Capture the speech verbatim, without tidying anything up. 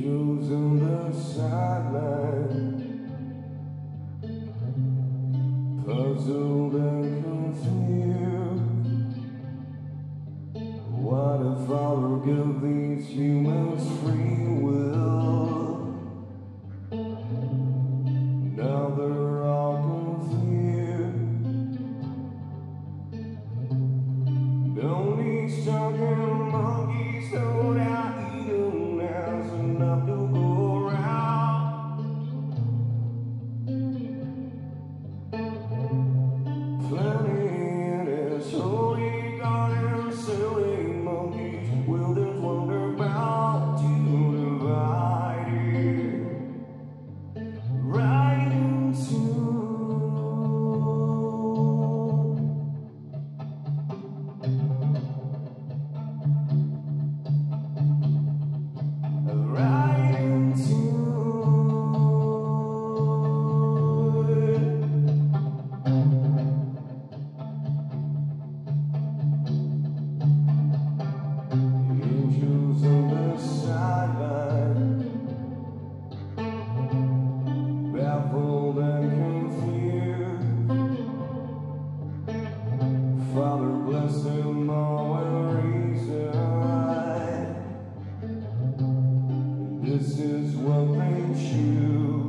Angels on the sideline, puzzled and confused. Why the Father give these humans free will? Now they're all confused. Don't these talking monkeys know that eating has enough to go around? Plenty in this holy garden, silly monkeys will just wander about to divide it right into. Right into it. Angels on the sideline, baffled and confused. Father bless them all with reason. This is what they choose.